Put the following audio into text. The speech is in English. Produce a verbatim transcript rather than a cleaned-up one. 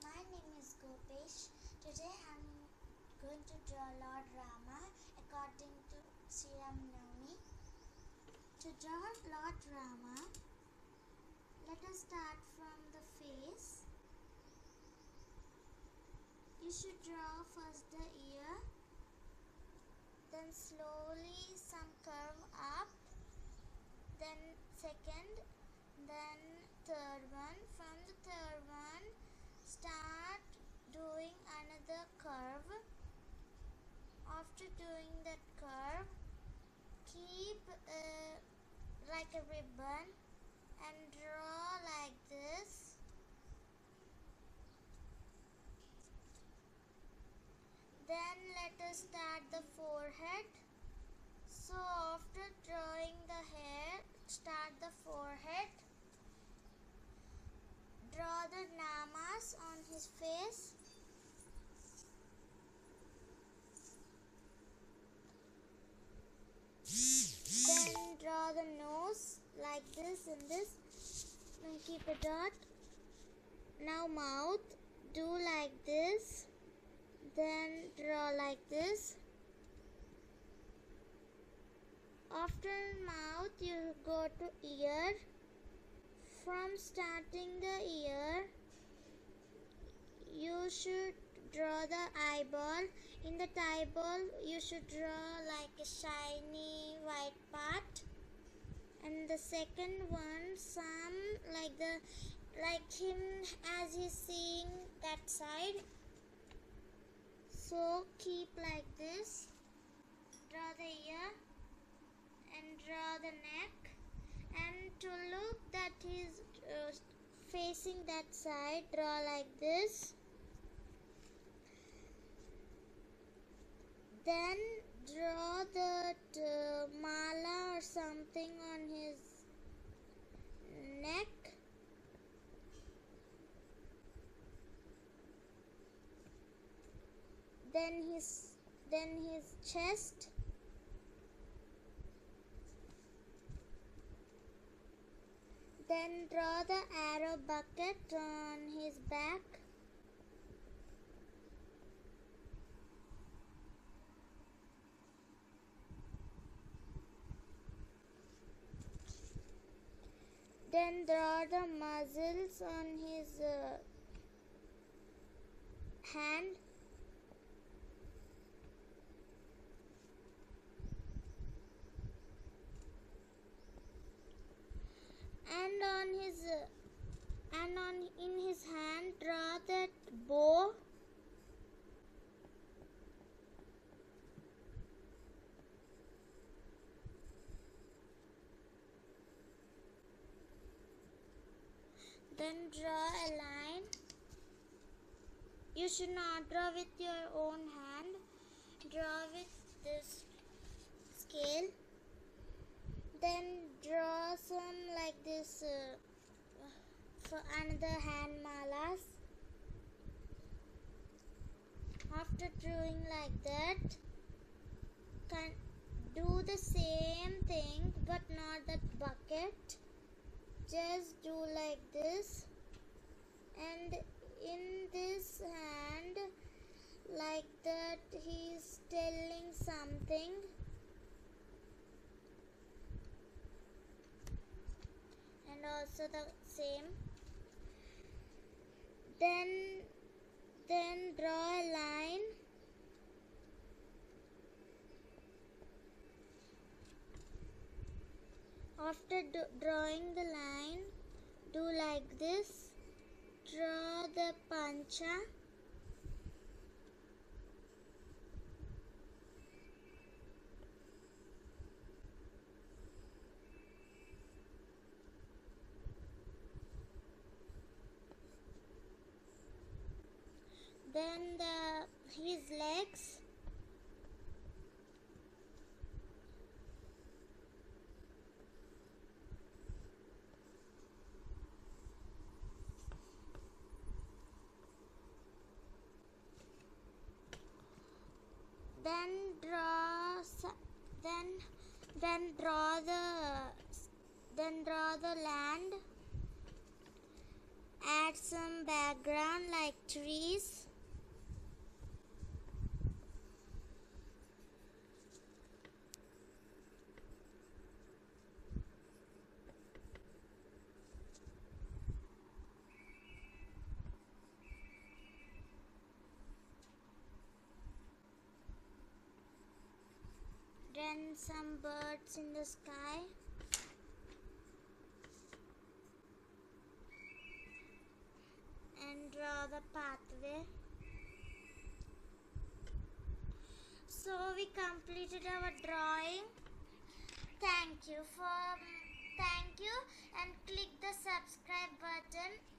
My name is Gopesh. Today I am going to draw Lord Rama according to Sri Rama. To draw Lord Rama, let us start from the face. You should draw first the ear, then slowly some curve up, then second, then third one. From the third one, start doing another curve. After doing that curve, keep uh, like a ribbon and draw like this. Then let us start the forehead. So after drawing the hair, start the forehead. Draw the namas on his face. Then draw the nose like this and this. Then keep a dot. Now mouth, do like this. Then draw like this. After mouth, you go to ear. From starting the ear, you should draw the eyeball. In the eyeball, you should draw like a shiny white part. And the second one, some like the like him as he's seeing that side. So keep like this. Draw the ear and draw the neck. And to look that he's uh, facing that side, draw like this. Then draw the uh, mala or something on his neck. Then his then his chest. Then draw the arrow bucket on his back. Then draw the muzzles on his uh, hand. And on his uh, and on in his hand, draw that bow. Then draw a line. You should not draw with your own hand. Draw with this scale. Then draw some like this uh, for another hand malas. After drawing like that, can do the same thing but not that bucket. Just do like this, and in this hand like that he is telling something. And also the same. Then then draw a line. After do, drawing the line, do like this. Draw the pancha. Then the his legs. Then draw then then draw the then draw the land. Add some back background like trees. Then some birds in the sky. And draw the pathway. So we completed our drawing. Thank you for thank you and click the subscribe button.